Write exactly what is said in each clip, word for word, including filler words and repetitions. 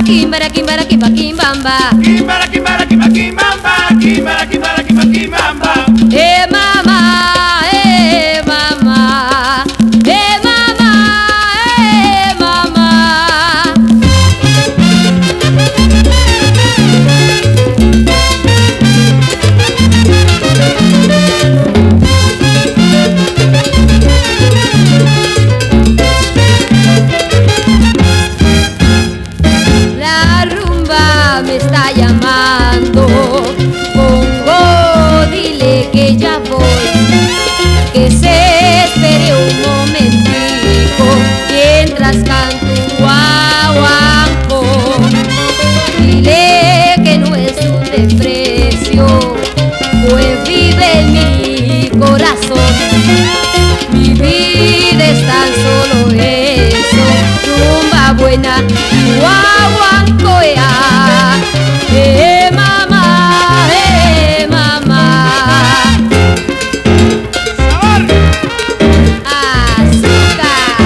Kimbara, kimbara, kimba, kimbamba. Kimbara, kimbara, kimba, kimbamba. Kimbara, kimbara, kimba, kimbamba. Eh mama, eh mama, eh mama, eh mama. La rumba me está llamando. Pongo, dile que ya voy, que se espere un momentico mientras canto un guaguancó. Dile que no es un desprecio, pues vive en mi corazón. Mi vida es tan solo eso, rumba buena, guaguancó ya. Eh mamá, eh mamá. ¡Sabor! Azúcar.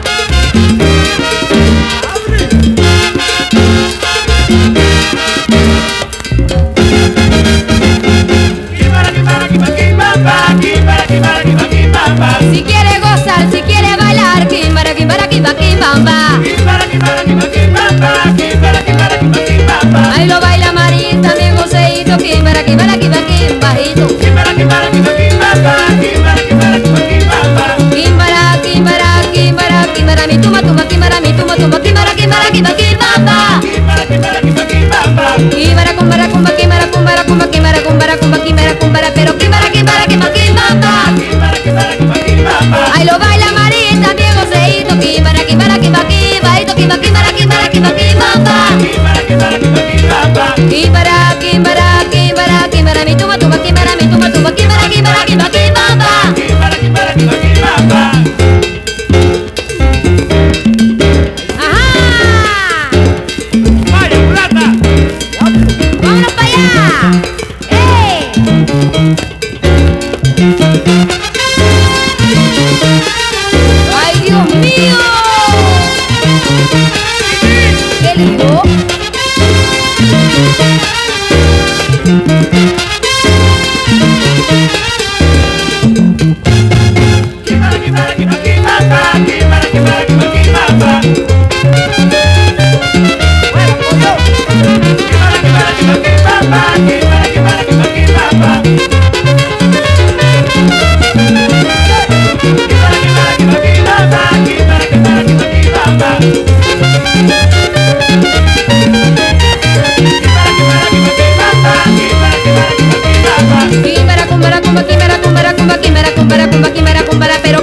Kimbara, kimbara, kimba, kimbamba. Kimbara, kimbara, kimba, kimbamba. Si quiere gozar, si quiere bailar, kimbara, kimbara, kimba, kimbamba. Kimbara, kimbara, kimba, kimbamba. Kimbara, kimbara, kimba, kimbamba. Ahí lo baila Marita, bien goceíto, kimbara, kimbara, kimba, kimbajito. Kimbara, kimbara, kimba, kimbamba. Kimbara, kimbara, kimba, kimbamba. Kimbara, kimbara, kimbara, kimbara, mi tuma, tuma, kimbara, mi tuma, tuma, kimbara, kimbara, kimba, kimbamba. Kimbara, kimbara, kimba, kimbamba. Kimbara, kumbara, kumba, kimbara, kumbara, kumba, kimbara, kumbara, kumba, kimbara, kumbara, pero kimbara, kimbara, kimba, kimbamba. Kimbara, kimbara, kimba, kimbamba. Ahí lo baila Marita, bien goceíto, kimbara, kimbara, kimba, kimbajito, kimba, kimbara, kimbara, kimba, kimbamba. Kimbara, kimbara, kimba, kimbamba. Kimbara, kimbara, kimbara, kimbara, mi tuma, tuma, kimbara, mi tuma, tuma, kimbara, kimbara, kimba, kimbamba. Kimbara, kimbara, kimba, kimbamba. Ajá. Vaya, mulata. ¡Vámonos para allá! ¡Eh! ¡Ay, Dios mío! ¿Qué le digo? Kimbara, kimbara, kimba, kimbamba. Kimbara, kimbara, kimba, kimbamba. Bueno, pollo. Kimbara, kimbara, kimba, kimbamba. Kimbara, kimbara, kimba, kimbamba. Kimbara, kimbara, kimba, kimbamba. Kimbara, kimbara, kimba, kimbamba. Kimbara, kimbara, kimba, kimbamba. Kimbara, kimbara, kimba, kimbamba. Kimbara, kumbara, kumba, kimbara, kumbara, kumba, kimbara, kumbara, kumba, kimbara, kumbara, pero